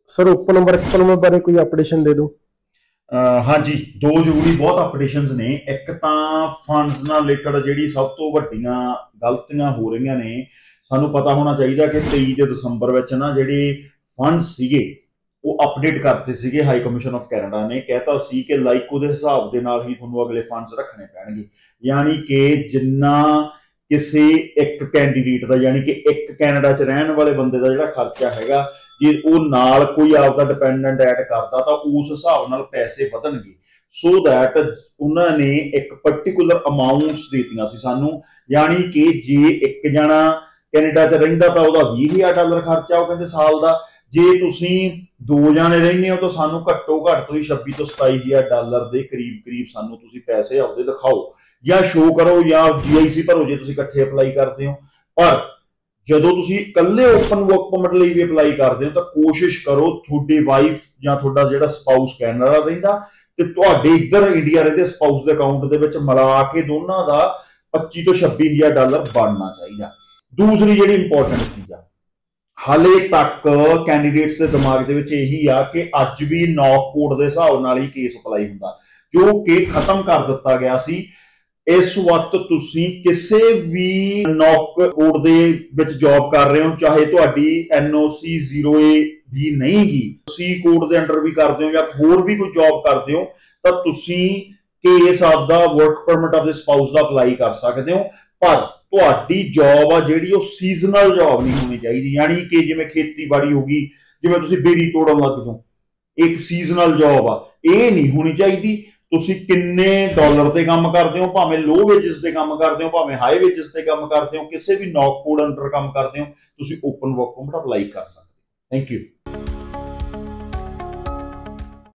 Sir open work permit बारे कोई updation दे दो। हाँ जी, दो जरूरी बहुत अपडेशनस ने। एक तो फंड्स नाल रिलेटेड जिहड़ी सब तो वड्डियां गलतियां हो रही ने, सानू पता होना चाहिए कि 23 दसंबर विच ना जिहड़े फंड्स सीगे वो अपडेट करते सीगे। हाई कमीशन ऑफ कैनेडा ने कहता सी कि लाइको के हिसाब के नाल ही तुहानू अगले फंड्स रखने पैणगे, यानी कि जिन्ना किसी एक कैंडीडेट का, यानी कि एक कैनेडा च रहने वाले बंदे का जिहड़ा खर्चा हैगा, जे वो नाल कोई आपका डिपेंडेंट ऐड करता तो उस हिसाब नाल पैसे वधणगे। सो दैट उन्होंने एक पर्टिकुलर अमाउंट्स देतियां सी सानू, यानी कि जे एक जना कैनेडा च रहिंदा तो वह $20,000 खर्चा वो कहते साल का। जे तुसी दो जाने रहने हो तो सानू घट्टो घट्ट तुसीं $26,000 तो $27,000 के करीब करीब सानू तुसीं पैसे आपदे दिखाओ या शो करो या GIC भरो जे तुसीं इकट्ठे अप्लाई करते हो। पर ਜਦੋਂ ਤੁਸੀਂ ਇਕੱਲੇ ਓਪਨ ਵਰਕ ਪਰਮਿਟ ਲਈ ਵੀ ਅਪਲਾਈ ਕਰਦੇ ਹੋ ਤਾਂ ਕੋਸ਼ਿਸ਼ ਕਰੋ ਤੁਹਾਡੀ ਵਾਈਫ ਜਾਂ ਤੁਹਾਡਾ ਜਿਹੜਾ ਸਪਾਊਸ ਕੈਨੇਡਾ ਰਹਿੰਦਾ ਤੇ ਤੁਹਾਡੇ ਇੱਧਰ ਇੰਡੀਆ ਰਹਿੰਦੇ ਸਪਾਊਸ ਦੇ ਅਕਾਊਂਟ ਦੇ ਵਿੱਚ ਮਿਲਾ ਕੇ ਦੋਨਾਂ ਦਾ $25,000 ਤੋਂ $26,000 ਬਣਨਾ ਚਾਹੀਦਾ। ਦੂਸਰੀ ਜਿਹੜੀ ਇੰਪੋਰਟੈਂਟ ਚੀਜ਼ ਆ, ਹਾਲੇ ਤੱਕ ਕੈਂਡੀਡੇਟਸ ਦੇ ਦਿਮਾਗ ਦੇ ਵਿੱਚ ਇਹੀ ਆ ਕਿ ਅੱਜ ਵੀ ਨੌਕ ਕੋਡ ਦੇ ਹਿਸਾਬ ਨਾਲ ਹੀ ਕੇਸ ਅਪਲਾਈ ਹੁੰਦਾ, ਜੋ ਕਿ ਖਤਮ ਕਰ ਦਿੱਤਾ ਗਿਆ ਸੀ। इस वक्त तुसी किसी भी नौक कोड दे विच जॉब कर रहे हो, चाहे तुहाडी NOC 0A भी नहीं गी, सी कोड दे अंडर भी करते हो या होर भी कोई जॉब करते हो, तो तुसी केस आपदा वर्क परमिट आपदे स्पाउस दा अप्लाई कर सकते हो। पर तुहाडी जॉब आ जिहड़ी वो सीजनल जॉब नहीं होनी चाहिए, यानी कि जिवें खेतीबाड़ी होगी, जिवें तुसी बेरी तोड़न लग जाओ, एक सीजनल जॉब आ, ये नहीं होनी चाहिए। ਤੁਸੀਂ ਕਿੰਨੇ ਡਾਲਰ ਤੇ ਕੰਮ ਕਰਦੇ ਹੋ, ਭਾਵੇਂ ਲੋ ਵੇਜਸ ਤੇ ਕੰਮ ਕਰਦੇ ਹੋ, ਭਾਵੇਂ ਹਾਈ ਵੇਜਸ ਤੇ ਕੰਮ ਕਰਦੇ ਹੋ, ਕਿਸੇ ਵੀ ਨੌਕ ਕੋਡ ਅੰਡਰ ਕੰਮ ਕਰਦੇ ਹੋ, ਤੁਸੀਂ ਓਪਨ ਵਰਕ ਪਰਮਿਟ ਅਪਲਾਈ ਕਰ ਸਕਦੇ ਹੋ। Thank you.